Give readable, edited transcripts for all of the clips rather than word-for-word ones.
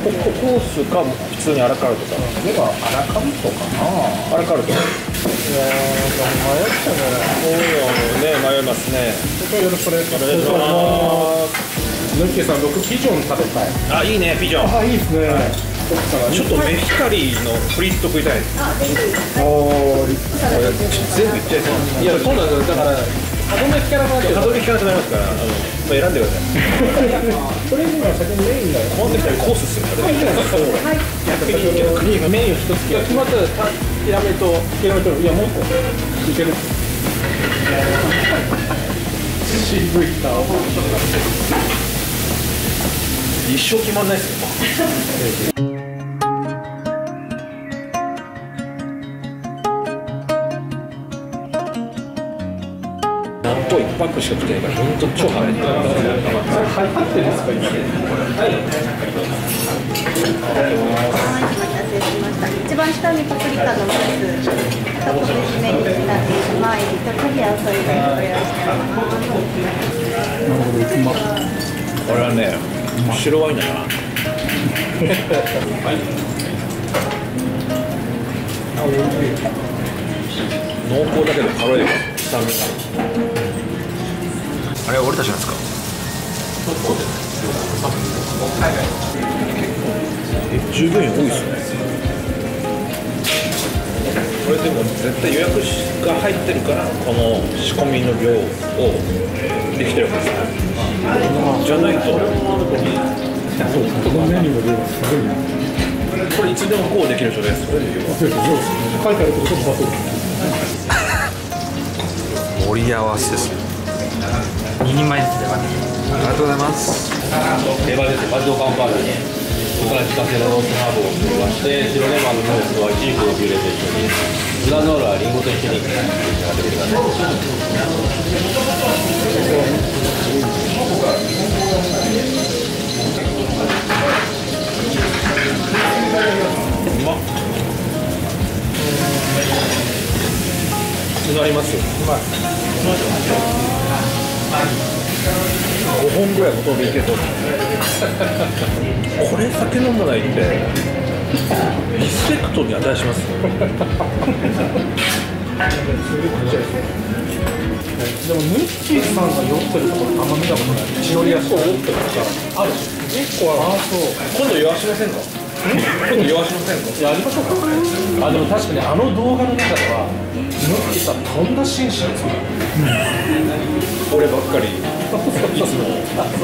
コースか普通にアラカルトか。 ではアラカルトかな。 アラカルト。いや迷ったね。 迷いますね。 よろしくお願いします。ヌッケさん、僕ピジョン食べたい。 あ、いいね、ピジョン。 あ、いいですね。 ちょっとメヒカリのフリット食いたい。 おー、 全部いっちゃいそう。 いや、そうなんですよ。だから歯止め効かなくなって、 歯止め効かなくなりますから、選んでください。 それには先にメインだよ。 この時はコースっすよね。 はい。逆にメインを一つ決まったらヒラメといやもう一個いける。渋い顔。 一生決まんないっすよ。納豆1パックしか食ってないから本当超腹減ってる。 入ってるんですか今。はい。 一番下にパプリカのムース、あと今年メニューになっているマイルとキャビアを添えてご用意しております。 これはね、白ワインだな。濃厚だけど軽いわ、酸味が。あれ俺たちなんですか。従業員多いですね。これでも絶対予約が入ってるからこの仕込みの量をできてるわけですよ。じゃないと。 このメニューの量がすごいね。 これいつでもこうできる人です。それで言うわ。 書いてあることと盛り合わせですね。 2人前ですね。 ありがとうございます。 定番ですね。バジルカンパーニュにここから自家製のロースハーブを作りまして、白レモンのムースはイチジクのピューレと一緒に、グラノーラはリンゴと一緒に召し上がってみてください。 うまっ。なりますよ。5本ぐらいほとんどいけそう。これ酒飲まないってリスペクトに値します。 でもヌッキーさんが酔ってるところあんま見たことない。血のり足を酔ってるからある。結構あそう。 今度言わしませんか。今度言わしませんか。 やりましょうか。あでも確かにあの動画の中ではヌッキーさんとんだ紳士ですね。 俺ばっかりいつも。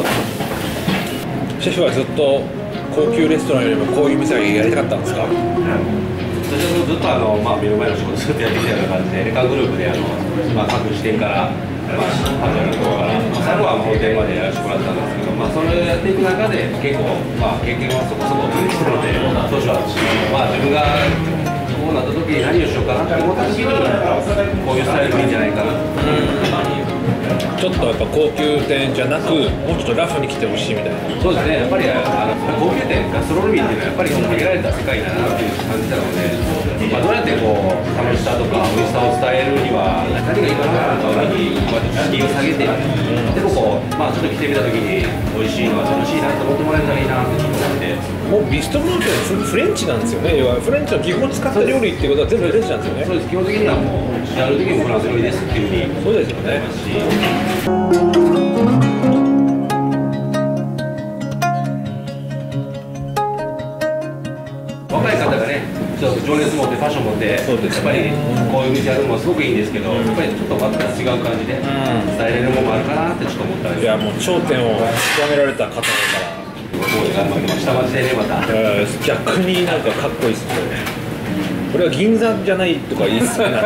シェフはずっと高級レストランよりもこういう店がやりたかったんですか。 私はずっと目の前の仕事ずっとやってきたような感じで、レカグループで各支店から始めるところから、最後は本店までやらせてもらったんですけど、それをやっていく中で結構経験はそこそこ増えてきたので、当初は自分がこうなった時に何をしようかなって思った時にこういうスタイルがいいんじゃないかな。 ちょっとやっぱ高級店じゃなくもうちょっとラフに来てほしいみたいな。 そうですね、やっぱり高級店ガストロノミーっていうのはやっぱり限られた世界だなっていう感じたので、どうやってこう楽しさとか美味しさを伝えるには何がいいかなとかに敷居を下げて、でもこうちょっと来てみた時に美味しいのは楽しいなと思ってもらえたらいいなって思って。 もうビストロなんてフレンチなんですよね。要はフレンチの基本を使った料理っていうことは全部フレンチなんですよね。 そうです、基本的にはもうやる時もフランス料理ですっていうふうに。 そうですよね。 若い方がね、ちょっと情熱持ってファッション持って、やっぱりこういう店やるのもすごくいいんですけど、やっぱりちょっとまた違う感じで伝えれるものもあるかなってちょっと思ったんです。 いやもう頂点を極められた方だから。 下町でねまた。 逆になんかかっこいいっすね。これは銀座じゃないとかいいっすね。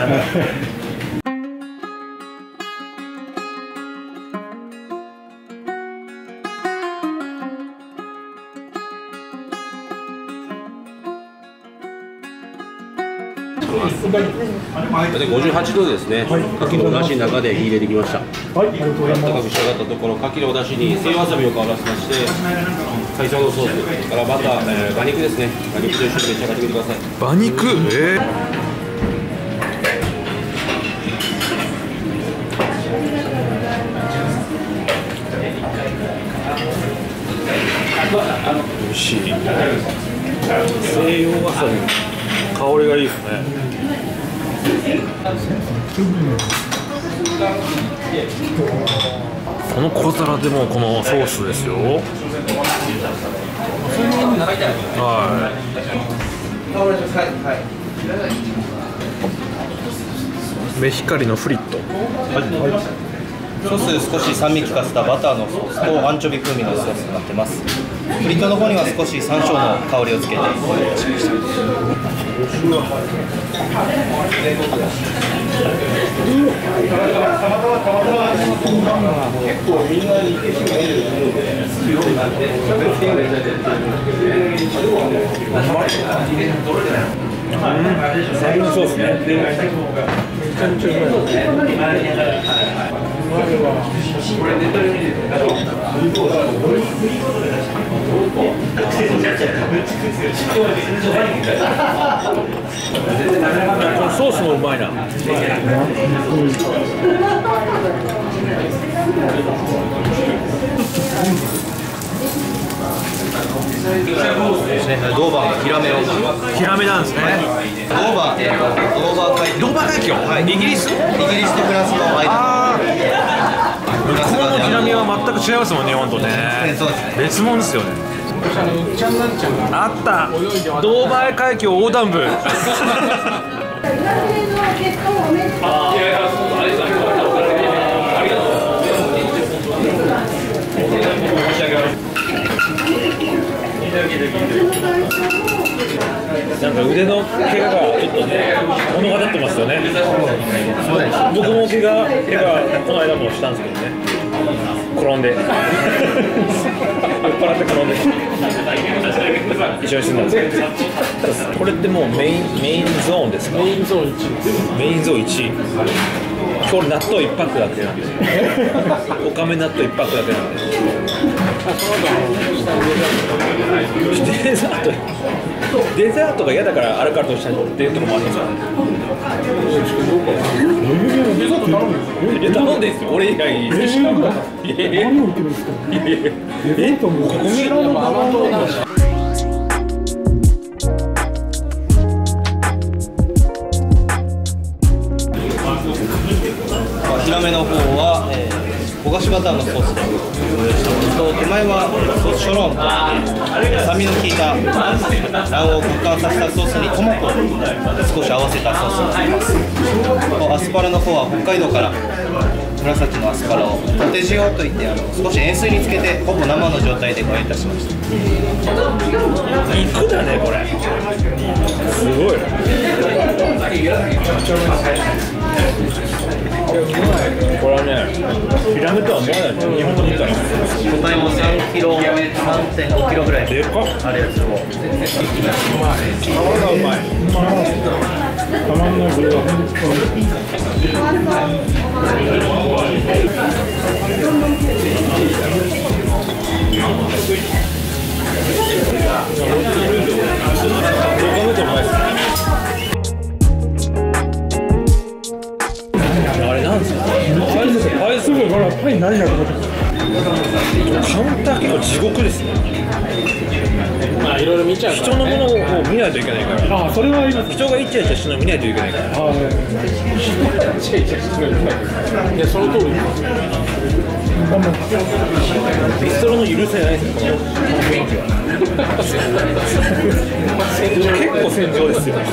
58度ですね、牡蠣のお出汁の中で火入れてきました。 はい、ありがとうござい高ます。 く仕上がったところ、牡蠣のお出汁に西わさびを香らせまして、海藻のソースからバター、馬肉ですね、馬肉と一緒に召し上がってみてください。 馬肉、 美味しい。西洋わさび、香りがいいですね。この小皿でもこのソースですよ。はい。メヒカリのフリット。 ソース少し酸味効かせたバターのソースとアンチョビ風味のソースになってます。フリットの方には少し山椒の香りをつけてしました。 最後のソースね。ソースもうまいな。 ドーバーのヒラメを。 ヒラメなんですね。 ドーバー海峡。はい。イギリスとフランスの間。 向こうのヒラメは全く違いますもんね、日本とね。別物ですよね。あった。ドーバー海峡横断部。なんか腕の怪我がちょっとね、物語ってますよね。僕も怪我この間もしたんですけどね。転んで酔っ払って転んで一緒に住んだんですけど、これってもうメインゾーンですか？メインゾーン1。今日納豆1パックだけなんで、おかめ納豆1パックだけなんで。デザートが嫌だからアラカルトしたっていうところもあるんですか？頼んでんすよ、俺以外に。何を言ってるんですか？ここにヒラメの方は、焦がしバターのソースでご用意しています。手前はソースショロンと酸味の効いた卵黄を混感させたソースにトマトを少し合わせたソースになります。アスパラの方は北海道から紫のアスパラをポテジオといって少し塩水につけてほぼ生の状態でご用意いたしました。 肉だねこれ。すごい。これはね、ヒラメとは思わないですよ、日本の見たら。 個体も3キロ、3.5キロぐらいでかっあるやつを。 皮がうまい。卵の具がパイ何だと思ってカウンター結構地獄ですね。 まあいろいろ見ちゃうから、 人のものを見ないといけないから。 ああ、それはあります。 人がイチャイチャしてるの見ないといけないから。 いや、その通りです。 ビストロの許せないですよ、この雰囲気は。結構戦場ですよ。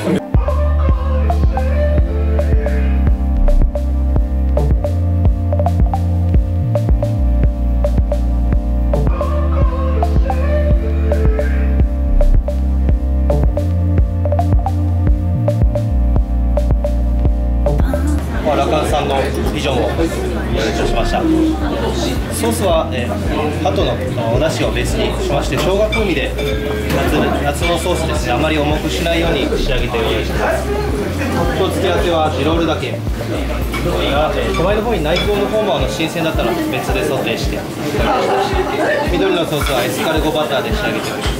ラカンさんのビジョンをご用意しました。ソースは、ハトのお出汁をベースにしまして、生姜風味で夏のソースですね、あまり重くしないように仕上げてご用意しています。今日付け合わせはジロールだけ。手前の方に内臓の方も新鮮だったら別でソテーして、緑のソースはエスカルゴバターで仕上げております。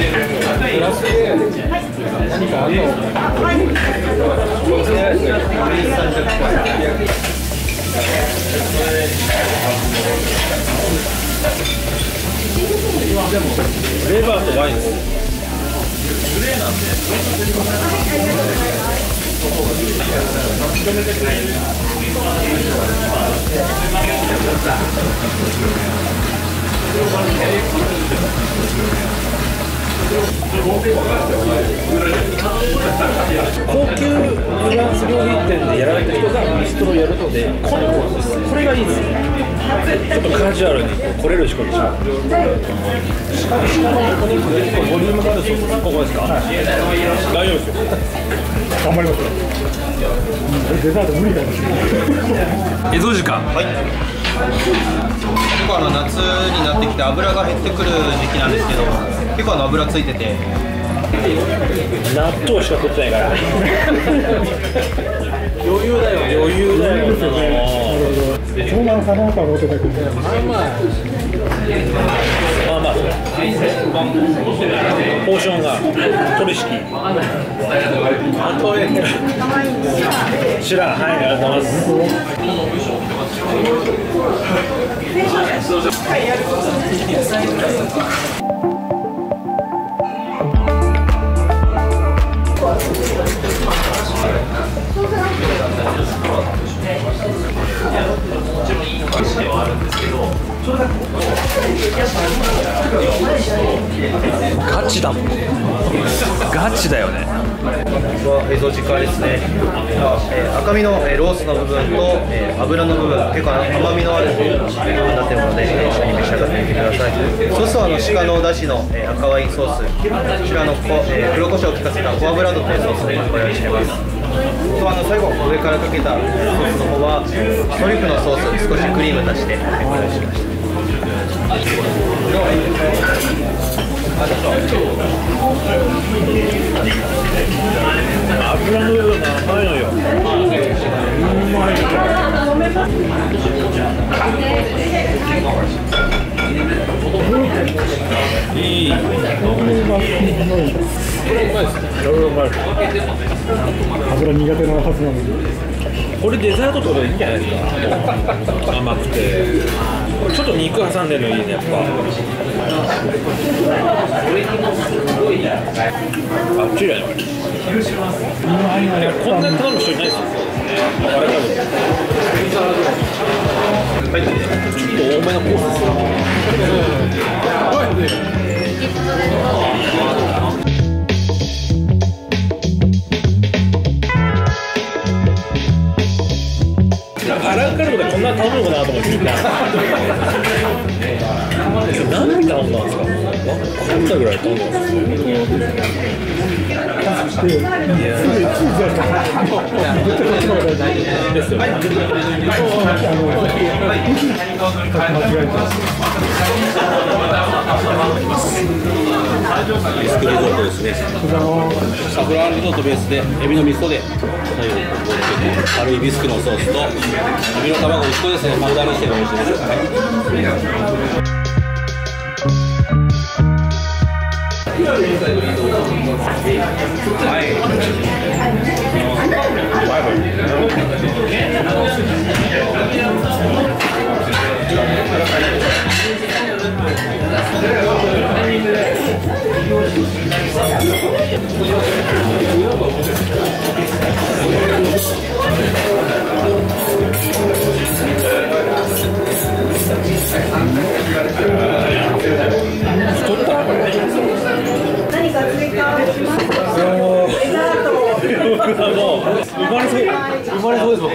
何かあるの？ レバーとワインです。高級フランス料理店でやられた人がビストロやるので、これがいいですね。ちょっとカジュアルに来れる仕込みします。ボリュームがあるそうです。ここですか？大丈夫ですよ。頑張りますよ。デザート無理だよ。エゾ時間。はい。 結構夏になってきて油が減ってくる時期なんですけど、結構油ついてて。 納豆しか食ってないから。余裕だよ。余裕だよ。 そうなのかなと思ってたけど、まあまあポーションが取引知らん。はい、ありがとうございます。ガチだもん。ガチだよね。 エゾジカですね。赤身のロースの部分と脂の部分、結構甘みのある部分になっているので、一緒に召し上がってみてください。ソースは鹿のお出汁の赤ワインソース、こちらの黒胡椒を効かせたフォアグラドというソースでご用意しています。最後上からかけたソースの方はトリュフのソース、少しクリーム足してご用意しました。 油の部分が甘いのよ。いい。 油苦手なはずなのに。 これデザートとかいいんじゃないですか。甘くてちょっと肉挟んでるのいいね、やっぱ。あっちだよ。こんなに頼む人いないですよ。ちょっと多めのコースですよ。アランカルトでこんな頼むのかなと思って見た。何頼んだんですか？分かんないぐらい頼んだんですよ。ビスクリゾートですね。サフランリゾートベースでエビの味噌で軽いビスクのソースとエビの卵1個ですね、パウダーにしておいしいです。 何か追加しますか？デザート。 もう生まれそうです僕。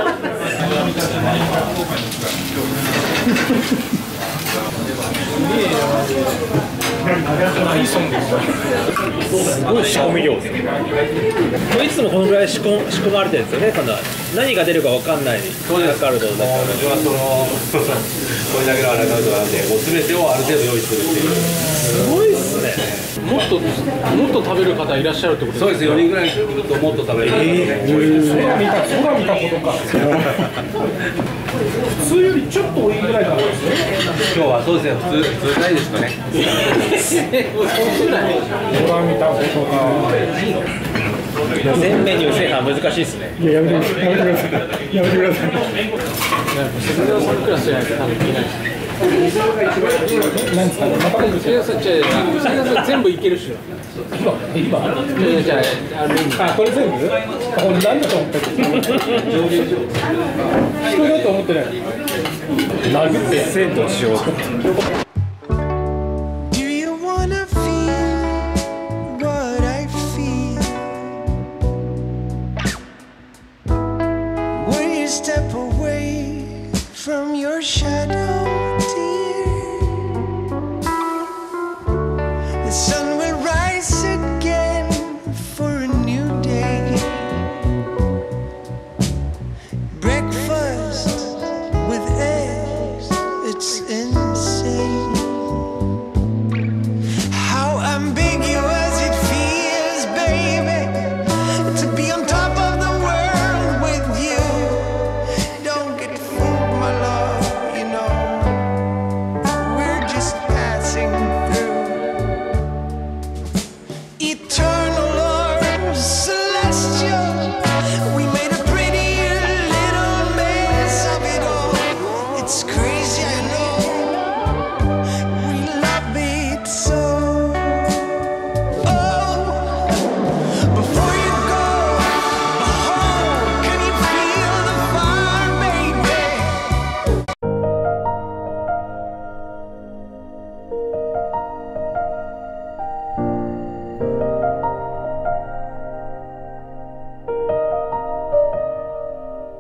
すごい仕込み量ですね。いつもこのぐらい仕込まれてるんですよね。何が出るかわかんない。そうです。アラカルトだから。僕はこれだけのアラカルトなんで、もう全てをある程度用意するっていう。すごいっすね。 もっと食べる方いらっしゃるってことですか？ そうです。4人ぐらい来るともっと食べれる方が多いです。 空見たことか。普通よりちょっと多いぐらいなんですね。 今日はそうですね。普通ないですかね。 空見たことか。 全メニュー制覇難しいですね。 いや、やめてください。やめてください。やめてください。 卒業さんのクラスじゃないと多分いけないです。 なんですかね、また今度卒業さん全部いけるっしょ。 今じゃあメニュー。 あ、これ全部？あ、俺何だと思ったっけ？人だと思ってない。 殴って生徒しようと。 Do you wanna feel what I feel? Will you step away from your shadow?